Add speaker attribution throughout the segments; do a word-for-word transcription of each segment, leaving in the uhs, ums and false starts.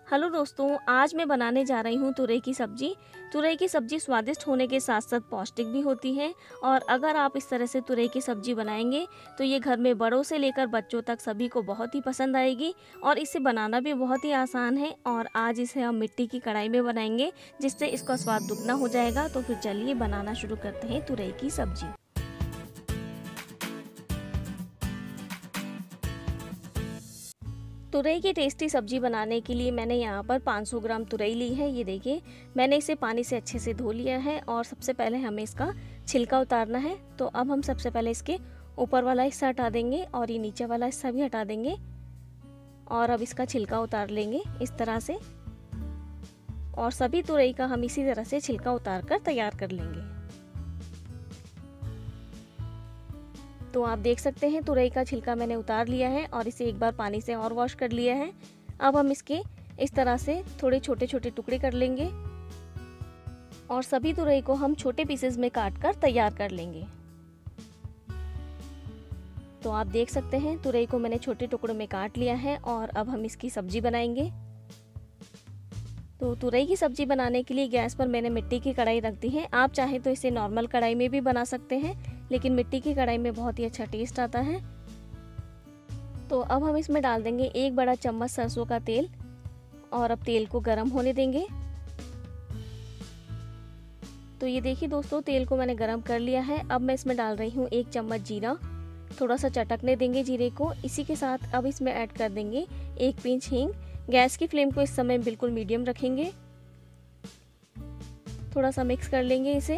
Speaker 1: Hello दोस्तों, आज मैं बनाने जा रही हूँ तुरई की सब्जी। तुरई की सब्जी स्वादिष्ट होने के साथ साथ पौष्टिक भी होती है और अगर आप इस तरह से तुरई की सब्जी बनाएंगे तो ये घर में बड़ों से लेकर बच्चों तक सभी को बहुत ही पसंद आएगी और इसे बनाना भी बहुत ही आसान है। और आज इसे हम मिट्टी की कढ़ाई में बनाएंगे जिससे इसका स्वाद दुगना हो जाएगा। तो फिर चलिए बनाना शुरू करते हैं तुरई की सब्जी। तुरई की टेस्टी सब्जी बनाने के लिए मैंने यहाँ पर पाँच सौ ग्राम तुरई ली है। ये देखिए, मैंने इसे पानी से अच्छे से धो लिया है और सबसे पहले हमें इसका छिलका उतारना है। तो अब हम सबसे पहले इसके ऊपर वाला हिस्सा हटा देंगे और ये नीचे वाला हिस्सा भी हटा देंगे और अब इसका छिलका उतार लेंगे इस तरह से। और सभी तुरई का हम इसी तरह से छिलका उतार कर तैयार कर लेंगे। तो आप देख सकते हैं तुरई का छिलका मैंने उतार लिया है और इसे एक बार पानी से और वॉश कर लिया है। अब हम इसके इस तरह से थोड़े छोटे छोटे टुकड़े कर लेंगे और सभी तुरई को हम छोटे पीसेस में काट कर तैयार कर लेंगे। तो आप देख सकते हैं तुरई को मैंने छोटे टुकड़ों में काट लिया है और अब हम इसकी सब्जी बनाएंगे। तो तुरई की सब्जी बनाने के लिए गैस पर मैंने मिट्टी की कढ़ाई रख दी है। आप चाहे तो इसे नॉर्मल कढ़ाई में भी बना सकते हैं, लेकिन मिट्टी की कढ़ाई में बहुत ही अच्छा टेस्ट आता है। तो अब हम इसमें डाल देंगे एक बड़ा चम्मच सरसों का तेल और अब तेल को गर्म होने देंगे। तो ये देखिए दोस्तों, तेल को मैंने गर्म कर लिया है। अब मैं इसमें डाल रही हूँ एक चम्मच जीरा। थोड़ा सा चटकने देंगे जीरे को। इसी के साथ अब इसमें ऐड कर देंगे एक पिंच हींग। गैस की फ्लेम को इस समय बिल्कुल मीडियम रखेंगे। थोड़ा सा मिक्स कर लेंगे इसे।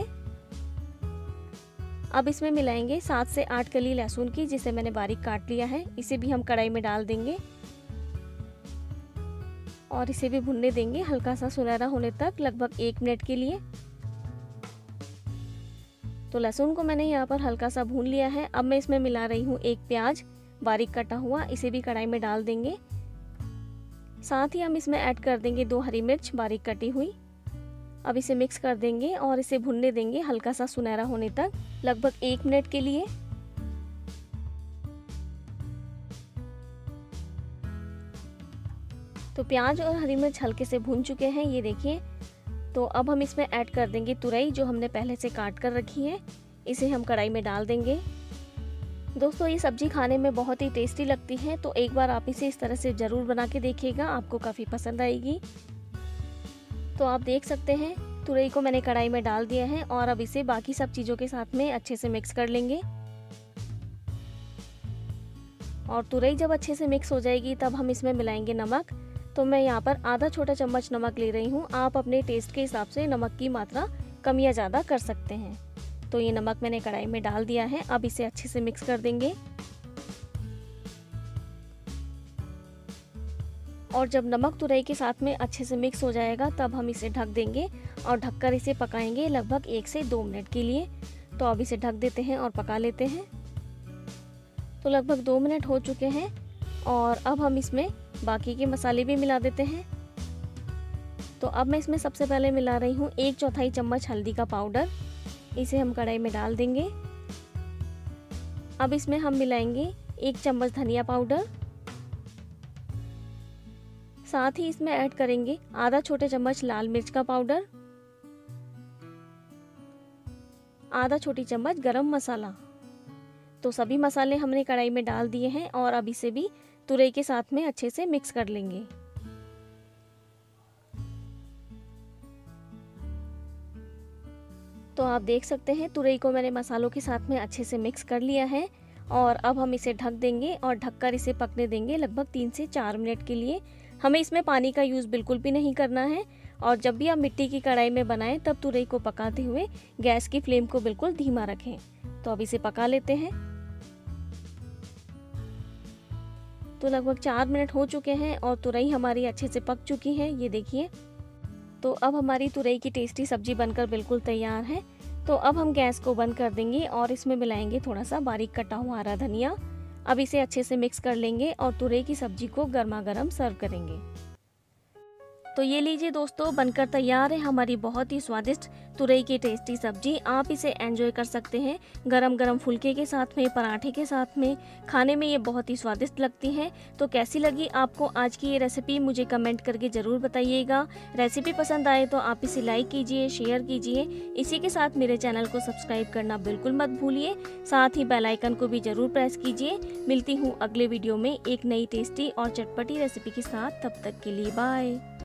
Speaker 1: अब इसमें मिलाएंगे सात से आठ कली लहसुन की, जिसे मैंने बारीक काट लिया है। इसे भी हम कढ़ाई में डाल देंगे और इसे भी भुनने देंगे हल्का सा सुनहरा होने तक, लगभग एक मिनट के लिए। तो लहसुन को मैंने यहाँ पर हल्का सा भून लिया है। अब मैं इसमें मिला रही हूँ एक प्याज बारीक कटा हुआ, इसे भी कढ़ाई में डाल देंगे। साथ ही हम इसमें ऐड कर देंगे दो हरी मिर्च बारीक कटी हुई। अब इसे मिक्स कर देंगे और इसे भुनने देंगे हल्का सा सुनहरा होने तक, लगभग एक मिनट के लिए। तो प्याज और हरी मिर्च हल्के से भून चुके हैं, ये देखिए। तो अब हम इसमें ऐड कर देंगे तुरई जो हमने पहले से काट कर रखी है। इसे हम कढ़ाई में डाल देंगे। दोस्तों, ये सब्जी खाने में बहुत ही टेस्टी लगती है, तो एक बार आप इसे इस तरह से ज़रूर बना के देखिएगा, आपको काफ़ी पसंद आएगी। तो आप देख सकते हैं तुरई को मैंने कढ़ाई में डाल दिया है और अब इसे बाकी सब चीज़ों के साथ में अच्छे से मिक्स कर लेंगे। और तुरई जब अच्छे से मिक्स हो जाएगी तब हम इसमें मिलाएंगे नमक। तो मैं यहाँ पर आधा छोटा चम्मच नमक ले रही हूँ। आप अपने टेस्ट के हिसाब से नमक की मात्रा कम या ज़्यादा कर सकते हैं। तो ये नमक मैंने कढ़ाई में डाल दिया है। अब इसे अच्छे से मिक्स कर देंगे और जब नमक तुरई के साथ में अच्छे से मिक्स हो जाएगा तब हम इसे ढक देंगे और ढककर इसे पकाएंगे लगभग एक से दो मिनट के लिए। तो अब इसे ढक देते हैं और पका लेते हैं। तो लगभग दो मिनट हो चुके हैं और अब हम इसमें बाकी के मसाले भी मिला देते हैं। तो अब मैं इसमें सबसे पहले मिला रही हूँ एक चौथाई चम्मच हल्दी का पाउडर। इसे हम कढ़ाई में डाल देंगे। अब इसमें हम मिलाएंगे एक चम्मच धनिया पाउडर। साथ ही इसमें ऐड करेंगे आधा छोटे चम्मच लाल मिर्च का पाउडर, आधा छोटी चम्मच गरम मसाला। तो सभी मसाले हमने कढ़ाई में डाल दिए हैं और अब इसे भी तुरई के साथ में अच्छे से मिक्स कर लेंगे। तो आप देख सकते हैं तुरई को मैंने मसालों के साथ में अच्छे से मिक्स कर लिया है और अब हम इसे ढक देंगे और ढककर इसे पकने देंगे लगभग तीन से चार मिनट के लिए। हमें इसमें पानी का यूज़ बिल्कुल भी नहीं करना है और जब भी आप मिट्टी की कढ़ाई में बनाएं तब तुरई को पकाते हुए गैस की फ्लेम को बिल्कुल धीमा रखें। तो अब इसे पका लेते हैं। तो लगभग चार मिनट हो चुके हैं और तुरई हमारी अच्छे से पक चुकी है, ये देखिए। तो अब हमारी तुरई की टेस्टी सब्जी बनकर बिल्कुल तैयार है। तो अब हम गैस को बंद कर देंगे और इसमें मिलाएंगे थोड़ा सा बारीक कटा हुआ हरा धनिया। अब इसे अच्छे से मिक्स कर लेंगे और तुरई की सब्जी को गर्मा गर्म सर्व करेंगे। तो तो ये लीजिए दोस्तों, बनकर तैयार है हमारी बहुत ही स्वादिष्ट तुरई की टेस्टी सब्जी। आप इसे एंजॉय कर सकते हैं गरम गरम फुल्के के साथ में, पराठे के साथ में। खाने में ये बहुत ही स्वादिष्ट लगती है। तो कैसी लगी आपको आज की ये रेसिपी, मुझे कमेंट करके ज़रूर बताइएगा। रेसिपी पसंद आए तो आप इसे लाइक कीजिए, शेयर कीजिए। इसी के साथ मेरे चैनल को सब्सक्राइब करना बिल्कुल मत भूलिए। साथ ही बेल आइकन को भी ज़रूर प्रेस कीजिए। मिलती हूँ अगले वीडियो में एक नई टेस्टी और चटपटी रेसिपी के साथ। तब तक के लिए बाय।